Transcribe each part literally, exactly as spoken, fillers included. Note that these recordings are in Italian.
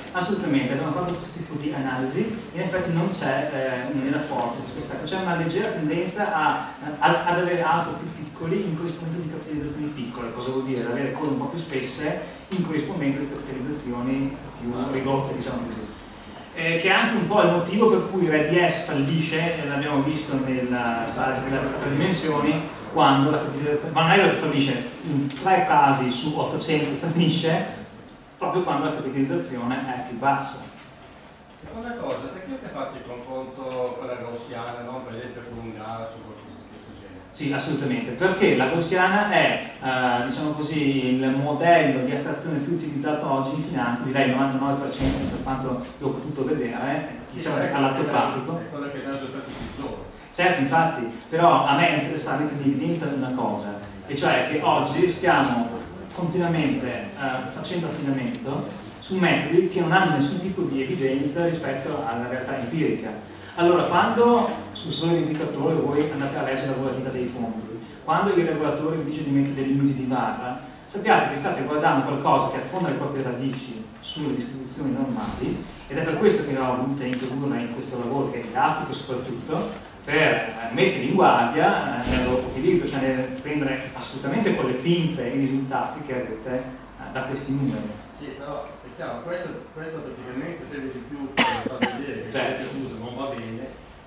Assolutamente, abbiamo fatto questo tipo di analisi, in effetti non c'è, eh, non era forte questo effetto, c'è una leggera tendenza a, a, ad avere alfa più piccoli in corrispondenza di capitalizzazioni piccole. Cosa vuol dire? Avere code un po' più spesse in corrispondenza di capitalizzazioni più ridotte, diciamo così. Eh, che è anche un po' il motivo per cui R D S fallisce, l'abbiamo visto nella slide delle tre dimensioni, quando la capitalizzazione, ma non è vero che fallisce, in tre casi su ottocento fallisce, proprio quando la capitalizzazione è più bassa. Seconda cosa, te che hai fatto il confronto con la gaussiana, no? Per esempio con un grafo o qualcosa di questo genere? Sì, assolutamente, perché la gaussiana è, eh, diciamo così, il modello di astrazione più utilizzato oggi in finanza, direi il novantanove per cento per quanto l'ho potuto vedere, Sì, diciamo è all'atto pratico. È quello che dà risultati più giovani. Certo, infatti, però a me interessa mettere in evidenza una cosa, e cioè che oggi stiamo continuamente eh, facendo affidamento su metodi che non hanno nessun tipo di evidenza rispetto alla realtà empirica. Allora, quando sul solo indicatore voi andate a leggere la volatilità dei fondi, quando il regolatore vi dice di mettere dei limiti di barra, sappiate che state guardando qualcosa che affonda le proprie radici sulle distribuzioni normali, ed è per questo che ho voluto introdurre in questo lavoro, che è didattico soprattutto, per mettere in guardia eh, nel loro utilizzo, cioè nel prendere assolutamente con le pinze i risultati che avete eh, da questi numeri. Sì, però è chiaro, questo, questo praticamente serve di più per far vedere che certo. quello che usa non va bene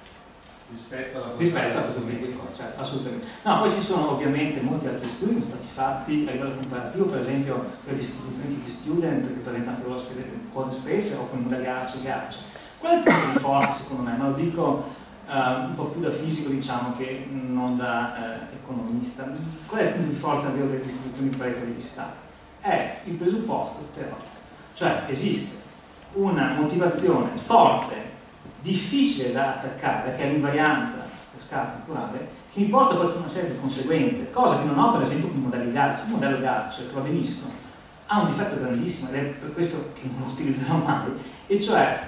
rispetto alla rispetto a questo tipo di cose, certo, assolutamente. No, poi ci sono ovviamente molti altri studi che sono stati fatti a livello comparativo, per esempio per l'istituzione di student che presentano anche loro code spesse o con i modelli A R C e G A R C. Qual è il punto di forza secondo me? Ma lo dico Uh, un po' più da fisico, diciamo, che non da uh, economista. Qual è il punto di forza delle istituzioni di Pareto degli Stati? È il presupposto teorico, cioè esiste una motivazione forte, difficile da attaccare, che è l'invarianza per scala temporale, che mi porta poi a una serie di conseguenze, cosa che non ho per esempio con i modelli G A R C. Il modello G A R C, che va benissimo, ha un difetto grandissimo, ed è per questo che non lo utilizzerò mai, e cioè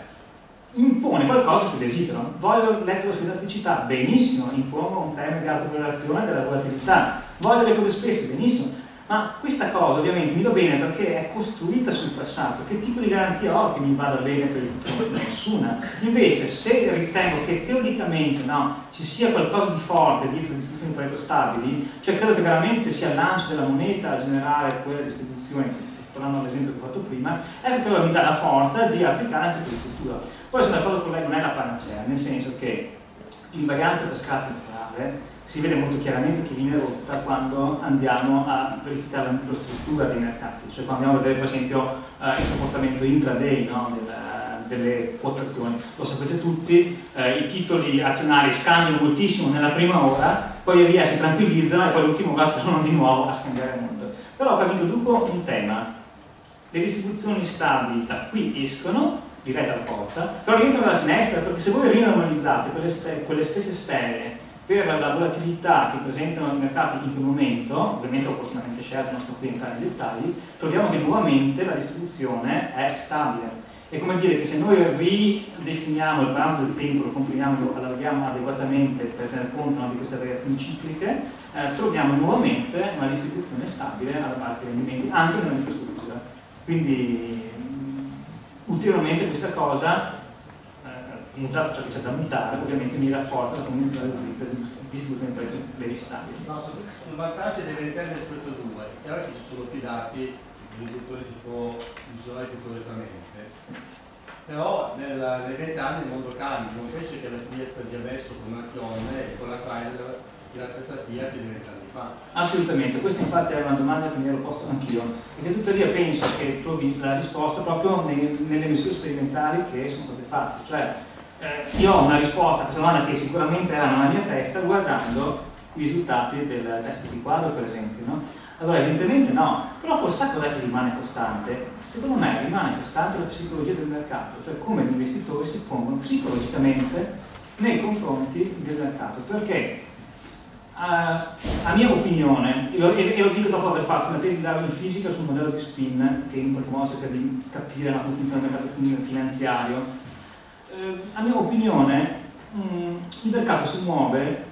impone qualcosa che desidero. Voglio l'elettroscleroticità, benissimo, impongo un termine di autocorrelazione della volatilità. Voglio le cose spesse, benissimo, ma questa cosa ovviamente mi va bene perché è costruita sul passato. Che tipo di garanzia ho che mi vada bene per il futuro? Nessuna. Invece, se ritengo che teoricamente no, ci sia qualcosa di forte dietro le istituzioni di Pareto stabili, cioè credo che veramente sia il lancio della moneta a generare quella distribuzione, tornando all'esempio che ho fatto prima, è che mi dà la forza di applicare anche per il futuro. Poi sono d'accordo con lei, non è la panacea, nel senso che l'invarianza per scala temporale si vede molto chiaramente che viene rotta quando andiamo a verificare la microstruttura dei mercati, cioè quando andiamo a vedere per esempio eh, il comportamento intraday, no, del, delle quotazioni. Lo sapete tutti, eh, i titoli azionari scambiano moltissimo nella prima ora, poi via via si tranquillizzano e poi l'ultimo ora tornano di nuovo a scambiare molto. Però qua vi introduco un tema: le distribuzioni stabili da qui escono, direi dalla porta, però rientrano dalla finestra, perché se voi rinormalizzate quelle, ste quelle stesse stelle per la volatilità che presentano i mercati in quel momento, ovviamente opportunamente scelto, non sto qui a entrare nei dettagli, troviamo che nuovamente la distribuzione è stabile. È come dire che se noi ridefiniamo il parametro del tempo, lo comprimiamo, lo allarghiamo adeguatamente per tener conto no, di queste variazioni cicliche, eh, troviamo nuovamente una distribuzione stabile alla parte dei rendimenti, anche nella microstruttura. Quindi ulteriormente questa cosa, eh, mutato ciò che c'è da mutare, ovviamente mi rafforza la convinzione dell'utilizzo di distribuzioni brevi stabili. No, sul vantaggio dei ventenne rispetto a due, è chiaro che ci sono più dati, il riduttore si può misurare più correttamente, però nel, nei vent'anni il mondo cambia, non penso che la Fiat di adesso con un'azione e con la Chrysler la stessa Fiat di vent'anni fa. Assolutamente, questa infatti è una domanda che mi ero posto anch'io e che tuttavia penso che trovi la risposta proprio nei, nelle misure sperimentali che sono state fatte. Cioè, eh, io ho una risposta a questa domanda che sicuramente era nella mia testa guardando i risultati del test di quadro, per esempio, no? Allora evidentemente no, però forse cos'è che rimane costante? Secondo me rimane costante la psicologia del mercato, cioè come gli investitori si pongono psicologicamente nei confronti del mercato, perché Uh, a mia opinione, e lo, e lo dico dopo aver fatto una tesi di laurea in fisica sul modello di spin, che in qualche modo cerca di capire la funzione del mercato finanziario, uh, a mia opinione mh, il mercato si muove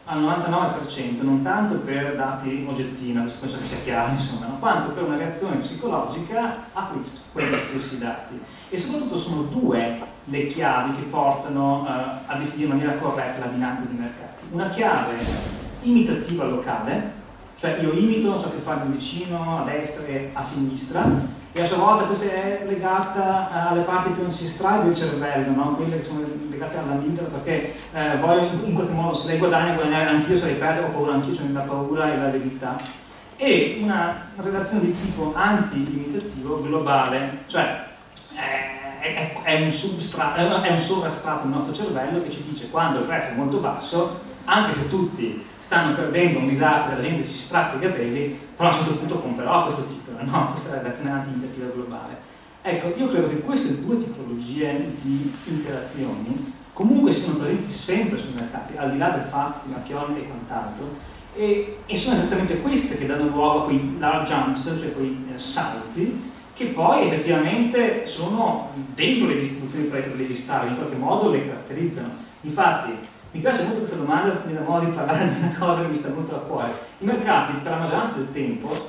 al novantanove per cento, non tanto per dati oggettivi, ma penso che sia chiaro, insomma, no? Quanto per una reazione psicologica a questi, quegli stessi dati. E soprattutto sono due le chiavi che portano uh, a definire in maniera corretta la dinamica dei mercati. Una chiave imitativa locale, cioè io imito ciò che fa il mio vicino a destra e a sinistra, e a sua volta questa è legata alle parti più ancestrali del cervello, no? Quelle che sono legate all'amigdala, perché eh, voglio in, in qualche modo, se lei guadagna, guadagnare anch'io, se lei perde ho paura anch'io, cioè la paura e la verità. E una relazione di tipo anti-imitativo globale, cioè eh, è, è, un substrato, è un sovrastrato del nostro cervello che ci dice quando il prezzo è molto basso, anche se tutti stanno perdendo un disastro e la gente si strappa i capelli, però a un certo punto comprerò questo titolo, no? Questa è la relazione anti-imitativa globale. Ecco, io credo che queste due tipologie di interazioni comunque siano presenti sempre sui mercati, al di là del fatto di Marchione e quant'altro, e, e sono esattamente queste che danno luogo a quei large jumps, cioè quei eh, salti, che poi effettivamente sono dentro le distribuzioni preferenziali stabili, in qualche modo le caratterizzano. Infatti, mi piace molto questa domanda, mi dà modo di parlare di una cosa che mi sta molto a cuore. I mercati, per la maggioranza del tempo,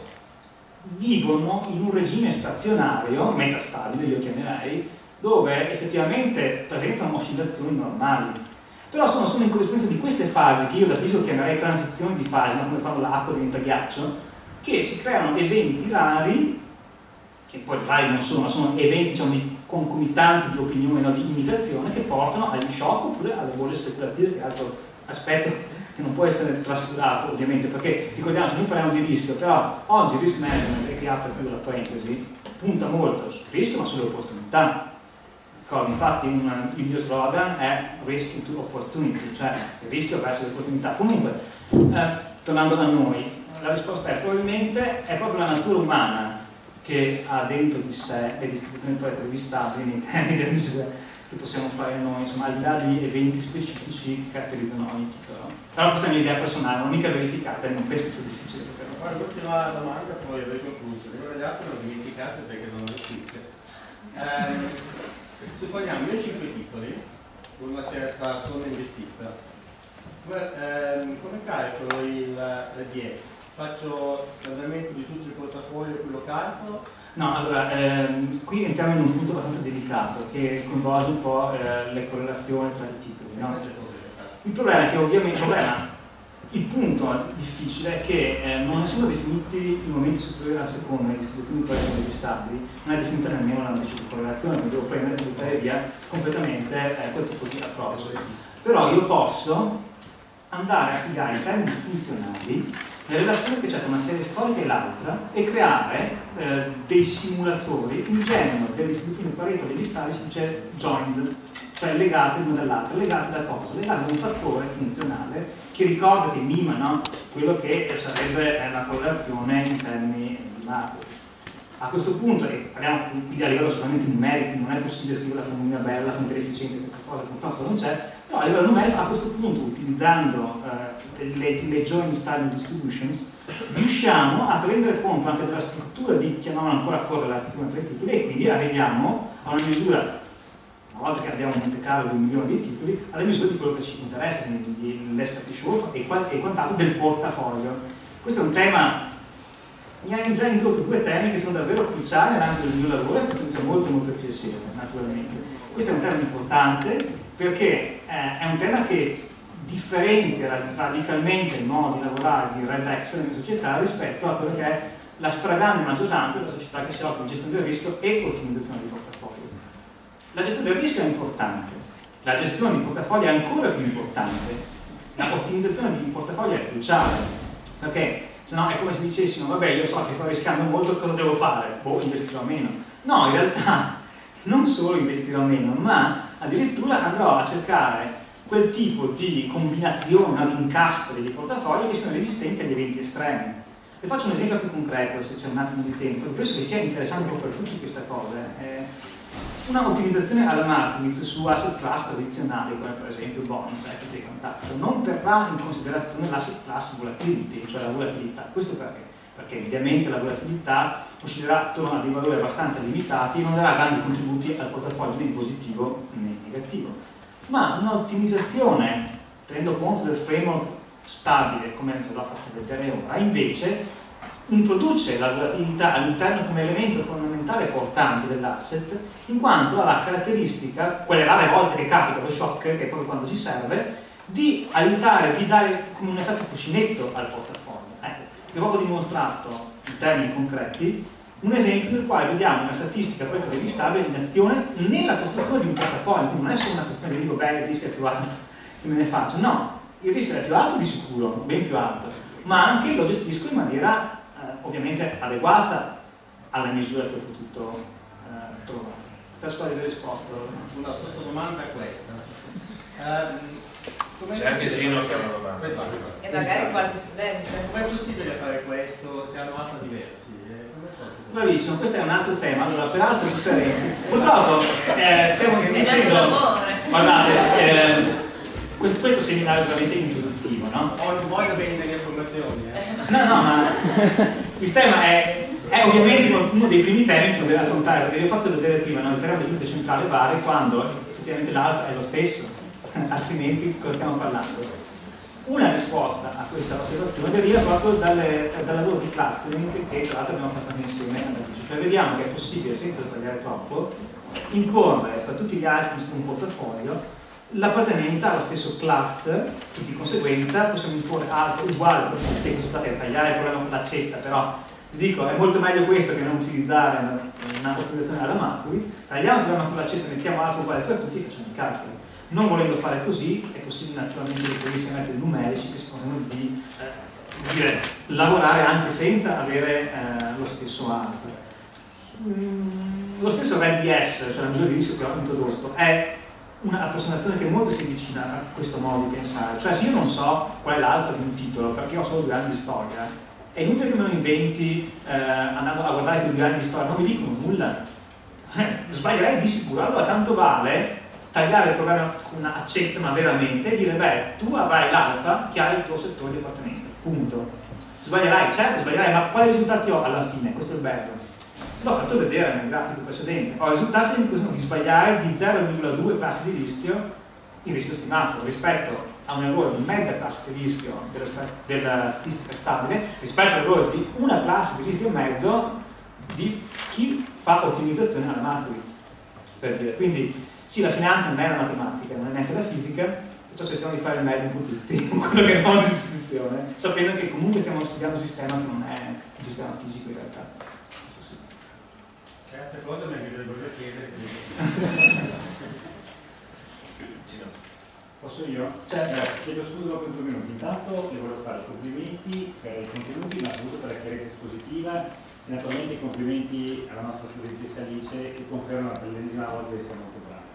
vivono in un regime stazionario, metastabile io chiamerei, dove effettivamente presentano oscillazioni normali. Però sono solo in corrispondenza di queste fasi, che io da fisico chiamerei transizioni di fase, come quando l'acqua diventa ghiaccio, che si creano eventi rari, che poi rari non sono, ma sono eventi, diciamo, di concomitanza di opinione, no, di imitazione, che portano agli shock oppure alle bolle speculative, che è altro aspetto che non può essere trascurato ovviamente, perché ricordiamoci, noi parliamo di rischio, però oggi il risk management, e qui apre più la parentesi, punta molto sul rischio ma sulle opportunità. Infatti un, il mio slogan è risk to opportunity, cioè il rischio verso le opportunità. Comunque, eh, tornando a noi, la risposta è probabilmente è proprio la natura umana che ha dentro di sé le distribuzioni previvistabili nei termini delle misure che possiamo fare noi, insomma, al di là degli eventi specifici che caratterizzano ogni titolo. Però questa è la mia idea personale, non mica verificata, e non penso sia difficile poterlo fare. L'ultima domanda, poi avrei concluso. Le altre non dimenticate perché non le scritte. Eh, supponiamo io cinque titoli con una certa somma investita. Come, ehm, come calcolo il D S? Faccio l'andamento di tutto il portafoglio e poi lo calcolo? No, allora, ehm, qui entriamo in un punto abbastanza delicato che coinvolge un po' eh, le correlazioni tra i titoli. No? Il problema è che ovviamente, il, problema, il punto difficile è che eh, non essendo definiti i momenti superiori alla seconda, le distribuzioni di stabili, non è definita nemmeno la matrice di correlazione, quindi devo prendere e buttare via completamente eh, quel tipo di approccio. Però io posso andare a spiegare in termini funzionali le relazioni che c'è tra una serie storica e l'altra e creare eh, dei simulatori che in generano delle distribuzioni Pareto degli stati si dice joined, cioè legate l'una dall'altra. Legate da cosa? Legate da un fattore funzionale che ricorda, che mima, no? Quello che sarebbe la correlazione in termini di macro. A questo punto, e parliamo quindi a livello solamente numerico, non è possibile scrivere la formula bella, la fonte efficiente, questa cosa purtroppo non c'è, però a livello numerico a questo punto, utilizzando eh, le, le joint style distributions, riusciamo a prendere conto anche della struttura di, chiamiamola ancora, correlazione tra i titoli, e quindi arriviamo a una misura, una volta che abbiamo un Monte Carlo di un milione di titoli, alle misure di quello che ci interessa, quindi l'expert short e quant'altro del portafoglio. Questo è un tema. Mi hai già introdotto due temi che sono davvero cruciali nell'ambito del mio lavoro e questo mi fa molto molto piacere, naturalmente. Questo è un tema importante perché eh, è un tema che differenzia radicalmente il modo di lavorare di Red X nelle società rispetto a quello che è la stragrande maggioranza della società che si occupa di gestione del rischio e ottimizzazione di portafoglio. La gestione del rischio è importante, la gestione di portafoglio è ancora più importante, la ottimizzazione di portafoglio è cruciale, perché se no è come se dicessimo, vabbè, io so che sto rischiando molto, cosa devo fare? Boh, investirò meno. No, in realtà non solo investirò meno, ma addirittura andrò a cercare quel tipo di combinazione, no, di incastri di portafoglio che sono resistenti agli eventi estremi. Vi faccio un esempio più concreto, se c'è un attimo di tempo, penso che sia interessante per tutti queste cose. Eh, una ottimizzazione alla market su asset class tradizionali, come per esempio bonds, equity e quant'altro, non terrà in considerazione l'asset class volatility, cioè la volatilità. Questo perché? Perché ovviamente la volatilità oscillerà attorno a dei valori abbastanza limitati e non darà grandi contributi al portafoglio né positivo né negativo. Ma un'ottimizzazione, tenendo conto del framework stabile, come ve l'ho fatto vedere ora, invece introduce la volatilità all'interno come elemento fondamentale portante dell'asset, in quanto ha la caratteristica, quelle rare volte che capita lo shock, che è proprio quando si serve, di aiutare, di dare come un effetto cuscinetto al portafoglio. Ecco, vi ho proprio dimostrato in termini concreti un esempio nel quale vediamo una statistica poi previstabile in azione nella costruzione di un portafoglio, quindi non è solo una questione di dico beh il rischio è più alto, che me ne faccio, no, il rischio è più alto di sicuro, ben più alto, ma anche lo gestisco in maniera ovviamente adeguata alla misura che ho potuto eh, trovare. Per scuola di risposto. Una sottodomanda a questa. Um, C'è anche Gino che ha una domanda. E magari qualche studente. Come è possibile fare questo se hanno altri diversi? Bravissimo, questo è un altro tema, allora peraltro differente. Purtroppo eh, stiamo introducendo. Guardate, eh, questo seminario è veramente introduttivo, no? Ho voglio bene delle informazioni. Eh. No, no, ma il tema è, è ovviamente uno dei primi temi che dobbiamo affrontare, perché vi ho fatto vedere prima, no? Il terreno di centrale vale quando effettivamente l'alfa è lo stesso, altrimenti cosa stiamo parlando? Una risposta a questa osservazione deriva proprio dalle, dal lavoro di clustering che tra l'altro abbiamo fatto anche insieme all'ufficio. Cioè vediamo che è possibile, senza sbagliare troppo, imporre tra tutti gli altri su un portafoglio l'appartenenza allo stesso cluster e di conseguenza possiamo imporre altro uguale, per il risultato è tagliare il problema con l'accetta, però vi dico è molto meglio questo che non utilizzare una ottimizzazione alla Markowitz. Tagliamo il problema con l'accetta, mettiamo altro uguale per tutti e facciamo i calcoli. Non volendo fare così è possibile naturalmente ricorrere a metodi numerici che si possono di, eh, dire, lavorare anche senza avere eh, lo stesso alfa. Mm, lo stesso R D S, cioè la misura di rischio che ho introdotto, è un'approssimazione che molto si avvicina a questo modo di pensare. Cioè se io non so qual è l'alfa di un titolo perché ho solo due anni di storia, è inutile che me lo inventi eh, andando a guardare quei due anni di storia, non mi dicono nulla. Eh, sbaglierei di sicuro, allora tanto vale tagliare il problema con una accetta, ma veramente, e dire beh, tu avrai l'alfa che ha il tuo settore di appartenenza, punto. Sbaglierai, certo sbaglierai, ma quali risultati ho alla fine? Questo è il bello. L'ho fatto vedere nel grafico precedente, ho risultati di sbagliare di zero virgola due classi di rischio il rischio stimato rispetto a un errore di mezza classe di rischio della statistica stabile rispetto all'errore di una classe di rischio e mezzo di chi fa ottimizzazione alla Markowitz, per dire. Quindi sì, la finanza non è la matematica, non è neanche la fisica, perciò cerchiamo di fare il meglio un po' tutti con quello che abbiamo a disposizione, sapendo che comunque stiamo studiando un sistema che non è un sistema fisico in realtà. Certe cose mi voglio chiedere. Posso io? Certo. Eh, chiedo scusa dopo due minuti. Intanto le volevo fare i complimenti per i contenuti, ma soprattutto per la chiarezza espositiva e naturalmente i complimenti alla nostra studentessa Alice che conferma per l'ennesima volta di essere molto brava.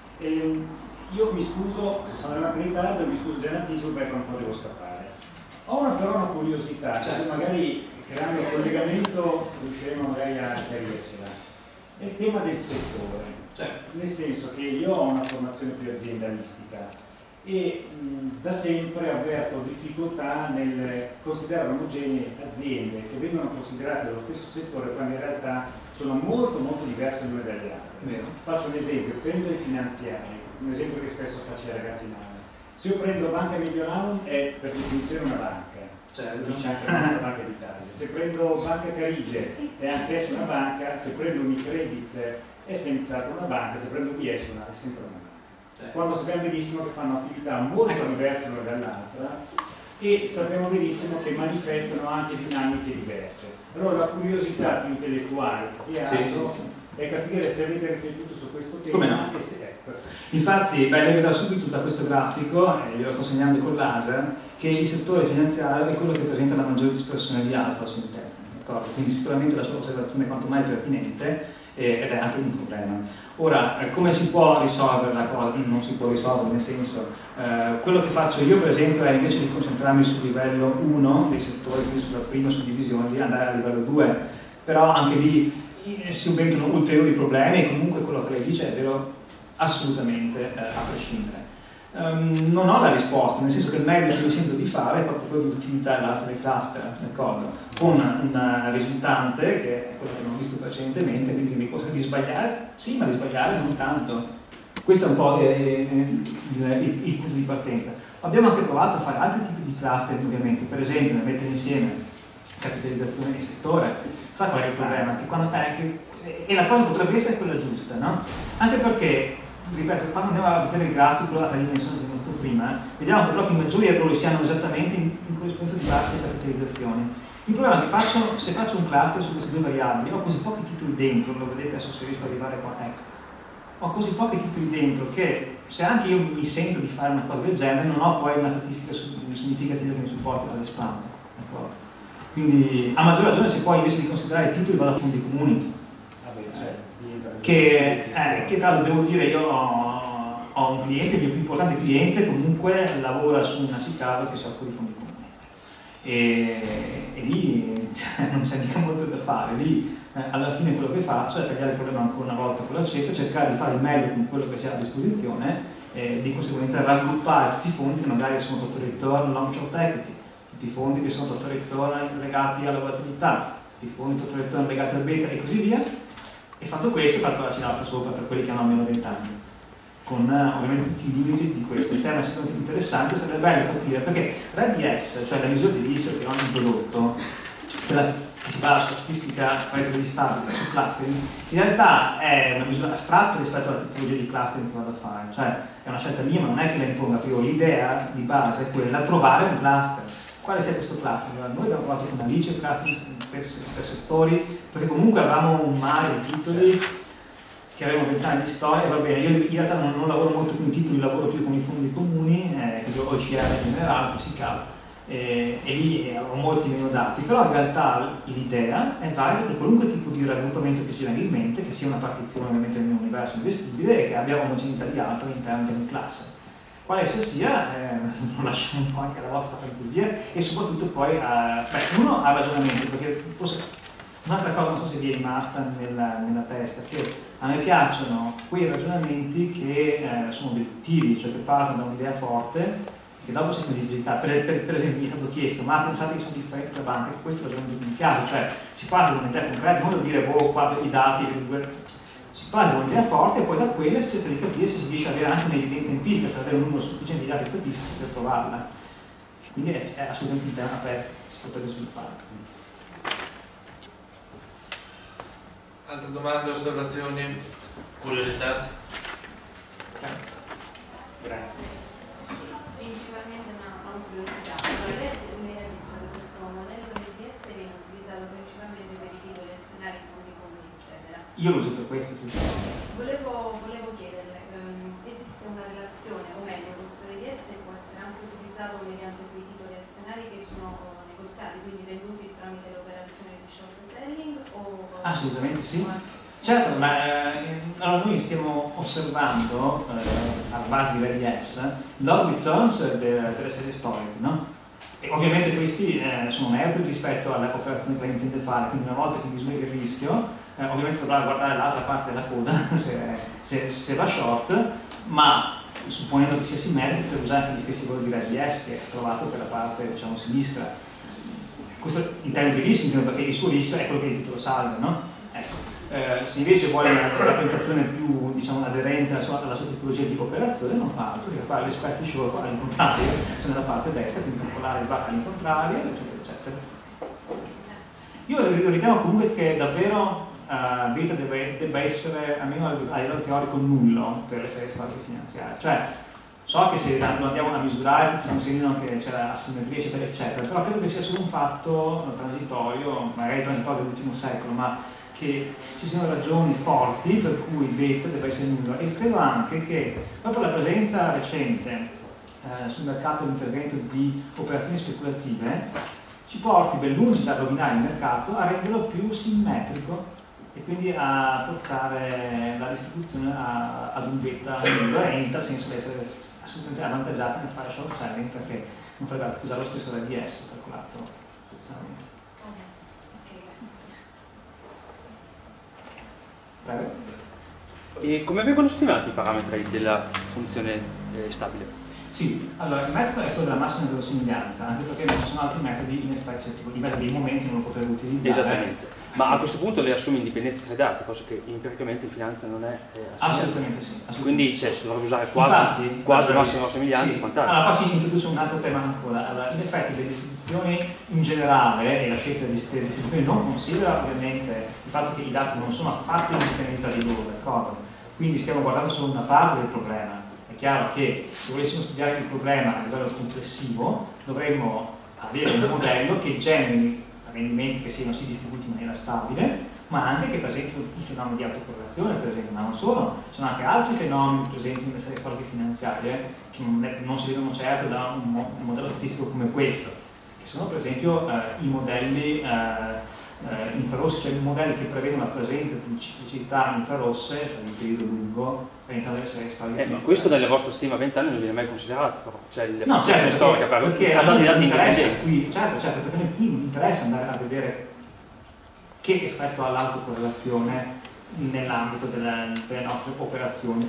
E, io mi scuso, se sono arrivato in ritardo, mi scuso già in anticipo perché fra un po' devo scappare. Ho una, però una curiosità, cioè magari creando un collegamento riusciremo magari a chiarircela. È il tema del settore, cioè, nel senso che io ho una formazione più aziendalistica e mh, da sempre avverto difficoltà nel considerare omogenee aziende che vengono considerate dello stesso settore quando in realtà sono molto molto diverse l'une dalle altre. Vero. Faccio un esempio, prendo i finanziari, un esempio che spesso faccio ai ragazzi male. Se io prendo Banca Mediolanum è per definizione una banca, cioè lo dice anche la nostra Banca d'Italia. Se prendo Banca Carige è anch'essa una banca, se prendo Unicredit è senz'altro una banca, se prendo Biesuna è sempre una banca. Quando sappiamo benissimo che fanno attività molto diverse l'una dall'altra e sappiamo benissimo che manifestano anche dinamiche diverse. Allora la curiosità più intellettuale che ha sì, sì, sì. è capire se avete riflettuto su questo tema. Come no? E se, ecco. Infatti, beh, lei vedrà subito da questo grafico, e glielo sto segnando con laser, che il settore finanziario è quello che presenta la maggiore dispersione di alfa sull'interno. Quindi sicuramente la sua osservazione è quanto mai pertinente eh, ed è anche un problema. Ora, eh, come si può risolvere la cosa? Non si può risolvere, nel senso, eh, quello che faccio io per esempio è invece di concentrarmi sul livello uno dei settori, quindi sulla prima suddivisione, di andare al livello due, però anche lì subentrano ulteriori problemi e comunque quello che lei dice è vero assolutamente eh, a prescindere. Um, non ho la risposta, nel senso che il meglio che mi sento di fare è proprio quello di utilizzare l'alfa del cluster, d'accordo? Con una risultante, che è quello che abbiamo visto precedentemente, quindi che mi consente di sbagliare, sì, ma di sbagliare non tanto. Questo è un po' eh, il, il, il punto di partenza. Abbiamo anche provato a fare altri tipi di cluster, ovviamente, per esempio nel mettere insieme capitalizzazione di settore. Sa qual è il problema? Che quando, eh, che, e la cosa potrebbe essere quella giusta, no? Anche perché, ripeto, quando andiamo a vedere il grafico, la dimensione che ho visto prima, vediamo che proprio i maggiori errori siano esattamente in, in corrispondenza di basse capitalizzazioni. Il problema è che faccio, se faccio un cluster su queste due variabili, ho così pochi titoli dentro, lo vedete adesso se riesco ad arrivare qua, ecco. Ho così pochi titoli dentro che se anche io mi sento di fare una cosa del genere non ho poi una statistica significativa che mi supporti alle spalle. Quindi a maggior ragione se poi invece di considerare i titoli vado a fondi comuni, che, eh, che tra l'altro devo dire io ho, ho un cliente, il mio più importante cliente comunque lavora su una SICAV che si occupa di fondi comuni e, e lì cioè, non c'è mica molto da fare, lì Eh, alla fine quello che faccio è tagliare il problema ancora una volta con l'aceto, cercare di fare il meglio con quello che c'è a disposizione e di conseguenza raggruppare tutti i fondi che magari sono sotto return long short equity, tutti i fondi che sono sotto return legati alla volatilità, tutti i fondi sotto return legati al beta e così via, e fatto questo calcolarci l'alfa sopra per quelli che hanno almeno venti anni, con eh, ovviamente tutti i limiti di questo. Il tema è estremamente interessante, sarebbe bello capire perché l'R D S, cioè la misura di rischio che ogni prodotto, quella che si basa sulla statistica di stabile, sul clustering, in realtà è una misura astratta rispetto alla tipologia di clustering che vado a fare, cioè è una scelta mia ma non è che la imponga più, l'idea di base è quella di trovare un cluster. Quale sia questo cluster? Noi abbiamo provato con Alice clustering per, per settori, perché comunque avevamo un mare di titoli che avevano vent'anni di storia e va bene, io in realtà non, non lavoro molto con i titoli, lavoro più con i fondi comuni, eh, quindi O C R in generale, si cava. E, e lì ho molti meno dati, però in realtà l'idea è valida per qualunque tipo di raggruppamento che ci venga in mente, che sia una partizione ovviamente nel mio universo investibile e che abbia omogeneità di alfa all'interno di ogni classe. Quale essa sia, eh, lo lasciamo un po' anche alla vostra fantasia e soprattutto poi, eh, beh, uno ha ragionamento, perché forse un'altra cosa non so se vi è rimasta nella, nella testa, che a me piacciono quei ragionamenti che eh, sono deduttivi, cioè che partono da un'idea forte che dopo c'è credibilità. Per, per, per esempio mi è stato chiesto, ma pensate che sono differenze tra banche? Questo ragionamento mi piace, cioè si parte da un'idea concreta, non da dire boh, qua i dati, si parte da un'idea forte e poi da quella si cerca di capire se si riesce ad avere anche un'evidenza empirica, cioè avere un numero sufficiente di dati statistici per trovarla. Quindi è, è assolutamente un tema aperto, si potrebbe sviluppare. Altre domande, osservazioni, curiosità? Grazie. Principalmente una, una curiosità, lei mi ha detto che questo modello del D S viene utilizzato principalmente per i titoli azionari, fondi comuni, eccetera. Io lo uso per questo, sì. Volevo, volevo chiederle, um, esiste una relazione, o meglio, questo D S può essere anche utilizzato mediante quei titoli azionari che sono negoziati, quindi venduti tramite l'operazione di short selling? O assolutamente sì. Certo, ma eh, allora noi stiamo osservando, eh, alla base di R D S, i log returns de, delle serie storiche, no? E ovviamente questi eh, sono neutri rispetto alle operazioni che lei intende fare, quindi una volta che misuri il rischio, eh, ovviamente dovrà guardare l'altra parte della coda, se, se, se va short, ma supponendo che sia simmetrico per usare anche gli stessi valori di R D S che è trovato per la parte, diciamo, sinistra. Questo in termini di rischio, perché il suo rischio è quello che il titolo salva, no? Ecco. Eh, se invece vuole una rappresentazione più, diciamo, aderente alla sua, alla sua tipologia di operazione, non fa altro che fare l'esperto short all'incontrario, cioè nella parte destra, quindi calcolare il back all'incontrario, eccetera, eccetera. Io ritengo comunque che davvero uh, beta deve, debba essere, almeno a livello teorico, nullo per le serie storiche finanziarie. Cioè, so che se lo andiamo a misurare tutti insegnano che c'è asimmetria, eccetera, eccetera, però credo che sia solo un fatto transitorio, magari transitorio dell'ultimo secolo, ma che ci siano ragioni forti per cui il beta deve essere nullo, e credo anche che proprio la presenza recente eh, sul mercato dell'intervento di operazioni speculative ci porti ben lungi da rovinare il mercato a renderlo più simmetrico e quindi a portare la distribuzione a, ad un beta nullo, e in tal senso deve essere assolutamente avvantaggiata nel fare short selling, perché non farebbe usare lo stesso R D S calcolato funzionalmente. E come vengono stimati i parametri della funzione eh, stabile? Sì, allora il metodo è quello della massima verosimiglianza, anche perché non ci sono altri metodi in effetti, tipo i metodi dei momenti non lo potrei utilizzare. Esattamente. Ma a questo punto le assume indipendenza tra i dati, cosa che empiricamente in finanza non è eh, assolutamente sì. Assolutamente. Quindi cioè, si dovrebbe usare quasi, Infatti, quasi allora, massima verosimiglianza sì. e quant'altro. Allora qua si introduce un altro tema ancora. Allora, in effetti le distribuzioni in generale e la scelta delle distribuzioni non considera ovviamente il fatto che i dati non sono affatto indipendenti tra di loro, d'accordo? Quindi stiamo guardando solo una parte del problema. È chiaro che se volessimo studiare il problema a livello complessivo dovremmo avere un modello che generi rendimenti che siano sì distribuiti in maniera stabile, ma anche che presentino i fenomeni di autocorrelazione, per esempio, ma non solo, ci sono anche altri fenomeni presenti nelle serie storiche finanziarie che non, è, non si vedono certo da un, mo, un modello statistico come questo, che sono per esempio eh, i modelli eh, eh, infrarossi, cioè i modelli che prevedono la presenza di ciclicità infrarosse, cioè in periodo lungo, all'interno delle serie storiche eh, ma questo nelle vostre stime a venti anni non viene mai considerato, però. Cioè il no, certo, storica perché, per perché a a noi dati interessa indipendenti. qui, certo, certo, perché a noi qui non interessa andare a vedere che effetto ha l'autocorrelazione nell'ambito delle, delle nostre operazioni.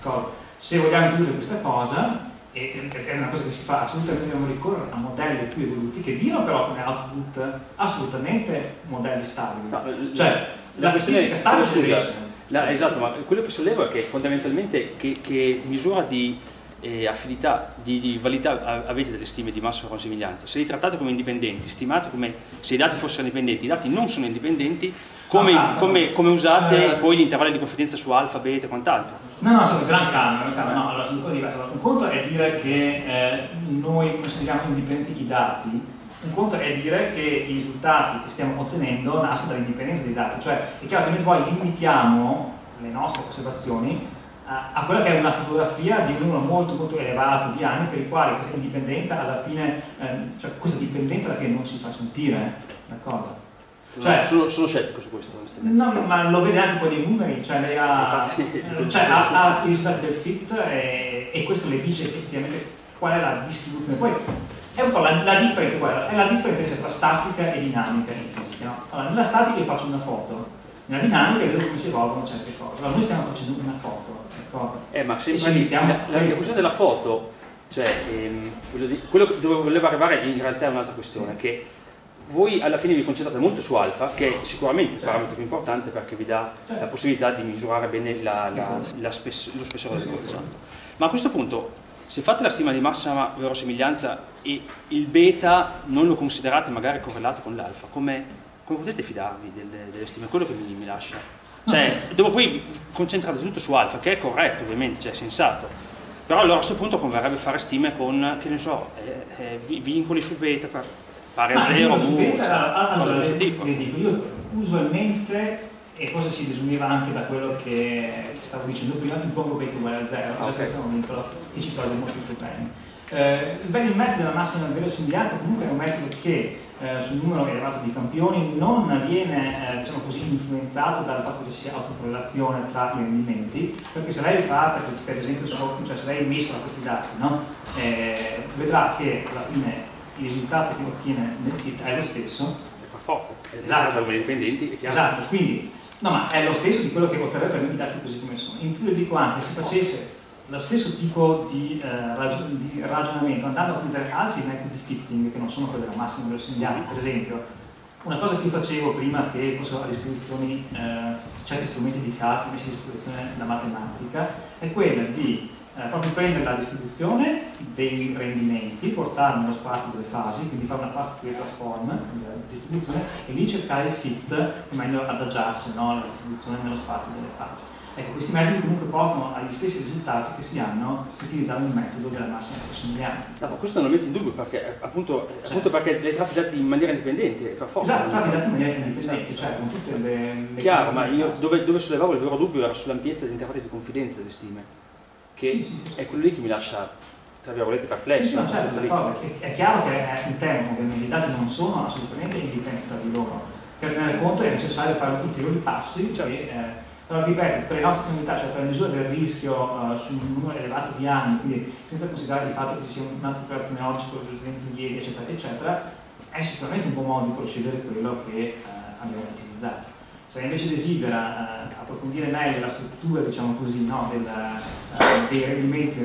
Se vogliamo introdurre questa cosa, e è una cosa che si fa assolutamente, dobbiamo ricorrere a modelli più evoluti che diano però come output assolutamente modelli stabili. No, cioè, la, la statistica stabile deve essere. La, esatto, ma quello che sollevo è che fondamentalmente che, che misura di eh, affidità, di, di validità avete delle stime di massima verosimiglianza? Se li trattate come indipendenti, stimate come se i dati fossero indipendenti, i dati non sono indipendenti, come, ah, come, come usate eh, poi gli intervalli di confidenza su alfa, beta e quant'altro? No, no, sono gran calma, gran calma. No, allora sono due diverse. Un conto è dire che eh, noi consideriamo indipendenti i dati, un conto è dire che i risultati che stiamo ottenendo nascono dall'indipendenza dei dati, cioè è chiaro che noi poi limitiamo le nostre osservazioni a, a quella che è una fotografia di un numero molto molto elevato di anni per i quali questa indipendenza alla fine, eh, cioè questa dipendenza alla fine non si fa sentire, d'accordo? Cioè, sono, sono scettico su questo. No, ma lo vede anche poi nei numeri, cioè lei ha, cioè, ha, ha i risultati del fit e, e questo le dice effettivamente qual è la distribuzione. Poi è un po' la, la differenza, guarda, è la differenza tra statica e dinamica in fisica. No? Allora, nella statica io faccio una foto, nella dinamica vedo come si evolvono certe cose. Allora noi stiamo facendo una foto, ecco. Eh, ma sempre lì, la, la discussione della foto, cioè ehm, quello, di, quello dove volevo arrivare in realtà è un'altra questione, che voi alla fine vi concentrate molto su alfa, che è sicuramente il parametro più importante perché vi dà la possibilità di misurare bene la, la, la spess lo spessore del corpo. Ma a questo punto, se fate la stima di massima verosimiglianza e il beta non lo considerate magari correlato con l'alfa, come, come potete fidarvi delle, delle stime? Quello che mi, mi lascia. Cioè, dopo poi concentrate tutto su alfa, che è corretto ovviamente, cioè è sensato. Però allora a questo punto converrebbe fare stime con, che ne so, eh, eh, vincoli su beta per pari a zero, allora le, le dico, io usualmente, e forse si desuniva anche da quello che stavo dicendo prima, impongo beta uguale a zero, okay. Questo è un vincolo che ci toglie molto più bene. Eh, il metodo della massima verosimiglianza comunque è un metodo che eh, sul numero elevato di campioni non viene eh, diciamo così, influenzato dal fatto che ci sia autocorrelazione tra i rendimenti, perché se lei fa, per esempio, cioè se lei mescola questi dati, no? eh, vedrà che alla fine il risultato che ottiene nel fit è lo stesso. Per forza, esatto. Da indipendenti, è chiaro. Esatto, quindi no, ma è lo stesso di quello che otterrebbe per i dati così come sono. In più le dico anche, se facesse lo stesso tipo di, eh, ragion di ragionamento andando a utilizzare altri metodi di fitting che non sono quelli della massima verosimiglianza, per esempio, una cosa che io facevo prima che fossero a disposizione eh, certi strumenti di calcolo messi a disposizione da matematica, è quella di Eh, proprio prendere la distribuzione dei rendimenti, portarli nello spazio delle fasi, quindi fare una fast Fourier transform, quindi la distribuzione, e lì cercare il fit che meglio adagiarsi, no, la distribuzione nello spazio delle fasi. Ecco, questi metodi comunque portano agli stessi risultati che si hanno utilizzando il metodo della massima verosimiglianza. No, ma questo non lo metto in dubbio perché appunto, certo. appunto perché le tratti dati in maniera indipendente, per forza. Esatto, tratti dati in maniera indipendente, cioè con tutte le... le Chiaro, ma io dove, dove sollevavo il vero dubbio era sull'ampiezza degli intervalli di confidenza delle stime. Che sì, sì, sì. È quello lì che mi lascia, tra virgolette, perplesso. Sì, sì, no, certo, è, è chiaro che è un tema, ovviamente i dati non sono assolutamente indipendenti tra di loro. Per tenere conto è necessario fare ulteriori passi, cioè, eh, però ripeto, per le nostre finalità, cioè per la misura del rischio uh, su un numero elevato di anni, quindi senza considerare il fatto che ci sia un'altra operazione oggi, quello dell'evento ieri, eccetera, eccetera, è sicuramente un buon modo di procedere quello che uh, abbiamo utilizzato. Se invece desidera uh, approfondire meglio la struttura, diciamo così, no, del, uh, dei rendimenti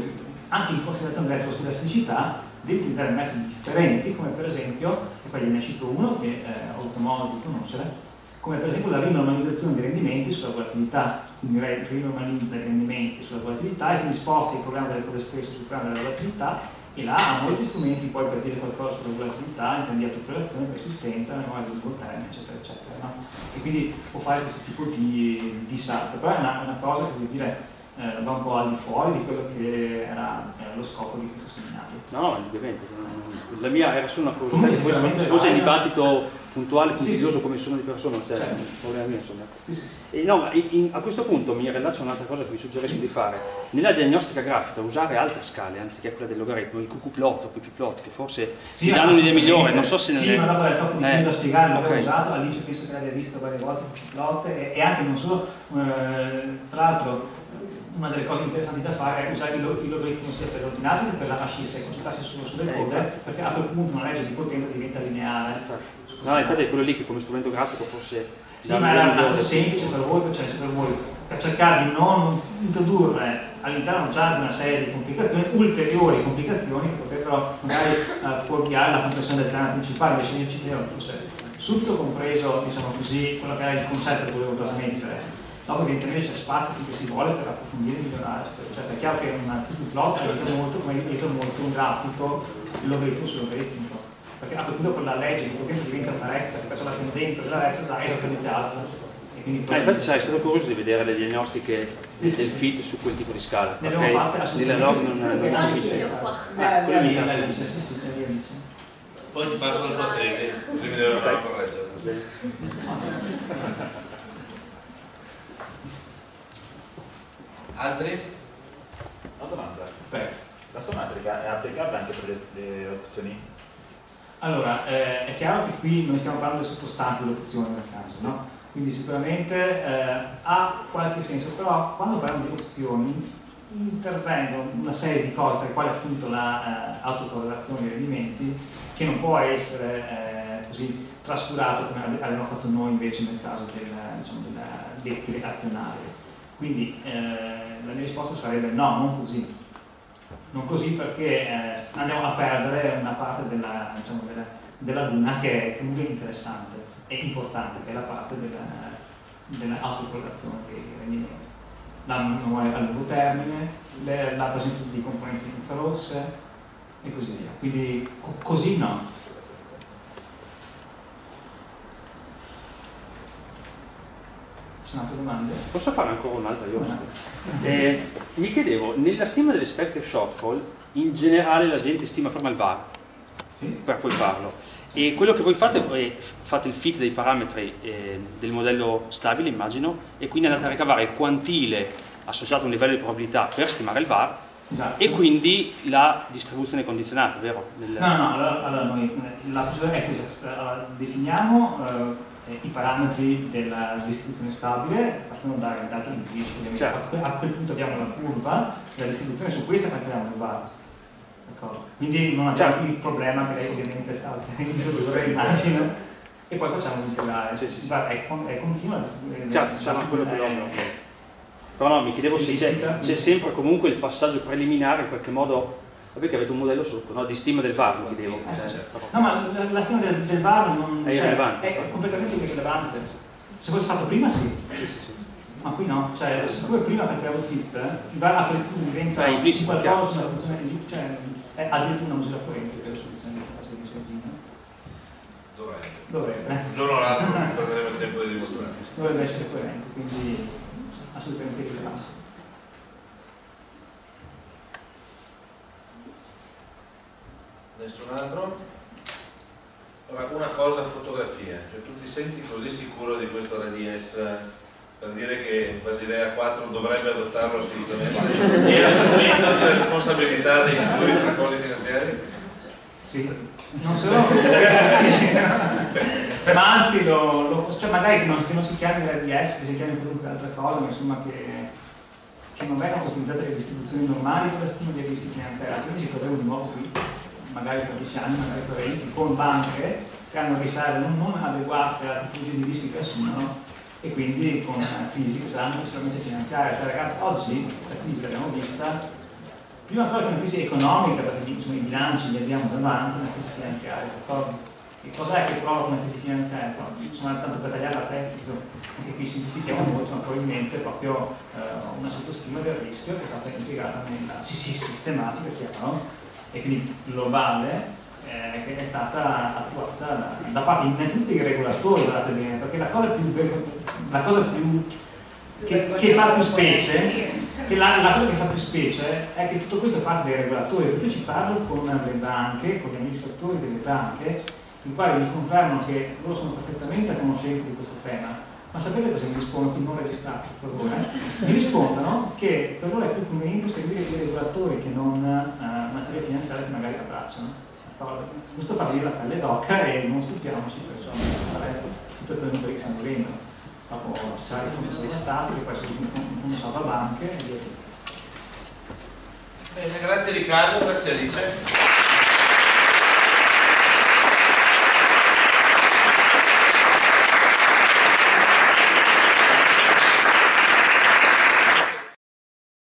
anche in considerazione dell'elettroscolasticità devi utilizzare metodi differenti, come per esempio, e poi ne cito uno che eh, ho avuto modo di conoscere, come per esempio la rinormalizzazione dei rendimenti sulla volatilità, quindi rinormalizza i rendimenti sulla volatilità e quindi sposta il problema delle cose spese sul piano della volatilità, e là ha molti strumenti poi per dire qualcosa sulla volatilità, intendi autocorrelazione, persistenza, memoria di lungo termine, eccetera, eccetera. No? E quindi può fare questo tipo di, di salto, però è una, una cosa che vuol dire eh, va un po' al di fuori di quello che era, era lo scopo di questo seminario. No, ovviamente. La mia era solo una curiosità, se fosse un dibattito puntuale, puntiglioso, sì, sì, come sono di persona, non c'è certo. un problema mio, insomma. Sì, sì. E no, in, in, a questo punto mi rilaccio un'altra cosa che vi suggerisco di fare. Nella diagnostica grafica usare altre scale anziché quella del logaritmo, il Q Q plot o P P plot, che forse sì, vi danno un'idea migliore, non so se sì, nelle... ma dopo è troppo difficile eh, da spiegare, l'avevo okay. usato, Alice penso che l'abbia visto varie volte il Q Q plot e, e anche non solo, eh, tra l'altro una delle cose interessanti da fare è usare il, il logaritmo sia per l'ordinato che per la fascista e concentrarsi solo sulle code, perché a quel punto una legge di potenza diventa lineare. No, infatti è quello lì che come strumento grafico forse... Sì, ma è una cosa semplice per voi, cioè se per voi, per cercare di non introdurre all'interno già di una serie di complicazioni, ulteriori complicazioni che potrebbero magari uh, fuorviare la comprensione del piano principale, invece io ci tenevo che fosse subito compreso, diciamo così, quello che era il concetto che volevo trasmettere. Dopo evidentemente c'è spazio finché si vuole per approfondire e migliorare, cioè è chiaro che un Q Q plot aiuta molto, come aiuta molto un grafico, il logaritmo sul logaritmico, perché a quel punto quella legge che potente diventa una retta, che la tendenza della retta è esattamente alta. E quindi ah, infatti sai, è stato curioso di vedere le diagnostiche sì, sì, del fit su quel tipo di scala. Ne abbiamo fatte assolutamente. Nella log non è difficile. Poi ti passo la sua tesi, così mi devo andare a correggere. Altri? Una domanda. Prego. La sommatrica è applicabile anche per le, le opzioni? Allora, eh, è chiaro che qui noi stiamo parlando del sottostante dell'opzione nel caso, no? Quindi sicuramente eh, ha qualche senso, però quando parliamo di opzioni intervengono una serie di cose, tra le quali appunto l'autocorrelazione dei rendimenti, che non può essere eh, così trascurato come abbiamo fatto noi invece nel caso del, diciamo, della dettile azionarie. Quindi eh, la mia risposta sarebbe no, non così. Non così perché eh, andiamo a perdere una parte della, diciamo, della, della luna che è comunque interessante e importante, che è la parte dell'autocorrelazione dei rendimenti. La memoria a lungo termine, le, la presenza di componenti infrarosse e così via. Quindi co così no. Ci sono altre domande? Posso fare ancora un'altra io? Eh, mi chiedevo, nella stima dell'expected shortfall, in generale la gente stima prima il V A R, sì, per poi farlo. E quello che voi fate è fate il fit dei parametri eh, del modello stabile, immagino, e quindi andate a ricavare il quantile associato a un livello di probabilità per stimare il V A R, esatto, e quindi la distribuzione condizionata, vero? Del... No, no, allora, allora noi, la procedura è questa, allora, definiamo eh, i parametri della distribuzione stabile, facciamo dare i dati empirici, certo. A quel punto abbiamo la curva della distribuzione, su questa calcoliamo il V A R. Quindi non abbiamo il problema che lei ovviamente sta ottenendo, immagino, e poi facciamo l'integrale, cioè è, è continua la distribuzione. Però no, mi chiedevo se c'è sempre comunque il passaggio preliminare in qualche modo, vabbè che avete un modello sotto, no? Di stima del V A R, mi chiedevo. Eh, sì, certo. No, ma la, la stima del, del V A R non, è irrilevante. Cioè, è completamente irrilevante. Se fosse fatto prima sì. Sì, sì, sì. Ma qui no, cioè se tu prima calcoliamo il fit, il V A R a quel punto diventa eh, qualcosa, una funzione, cioè è addirittura una misura coerente per la soluzione di questa disciplina. Dovrebbe. Dovrebbe. Un giorno o l'altro prenderemo il tempo di dimostrare. Dovrebbe essere coerente, quindi assolutamente rilevante. Nessun altro? Ora, una cosa a fotografia, cioè tu ti senti così sicuro di questo radies per dire che Basilea quattro dovrebbe adottarlo assolutamente e assumendo le responsabilità dei futuri tracolli finanziari? Sì, non solo ma anzi lo, lo, cioè magari che non, che non si chiami radies, che si chiami qualunque altra cosa, ma insomma che, che non vengano utilizzate le distribuzioni normali per la stima dei rischi finanziari, quindi ci troveremo di nuovo qui, magari per dieci anni, magari per venti, con banche che hanno riserve non, non adeguate alla tipologia di rischi che assumono, e quindi con crisi che saranno sicuramente finanziarie. Cioè ragazzi, oggi la crisi l'abbiamo vista, prima cosa che una crisi economica, perché insomma, i bilanci li abbiamo davanti, una crisi finanziaria, d'accordo? Che cos'è che provoca una crisi finanziaria? Insomma, tanto per tagliare la testa, anche qui semplifichiamo molto, ma probabilmente proprio eh, una sottostima del rischio che è stata impiegata nella sì, sì, sistematica, chiaro, e quindi globale, eh, che è stata attuata da, da parte innanzitutto dei regolatori, guardate bene, perché la cosa più, la cosa più che, che fa più specie, che la, la cosa che fa più specie è che tutto questo parte dai regolatori, perché io ci parlo con le banche, con gli amministratori delle banche, i quali mi confermano che loro sono perfettamente a conoscenza di questo tema, ma sapete cosa mi rispondono? Qui non registrate, per favore. Mi rispondono che per loro è più conveniente seguire i regolatori che non uh, materie finanziarie che magari abbracciano. Questo fa venire la pelle d'oca e non stupiamoci per fare situazioni così che stiamo vivendo. Dopo ci sarà il fondo salva stati, che poi sono un fondo salva banche e via. Bene, grazie Riccardo, grazie Alice.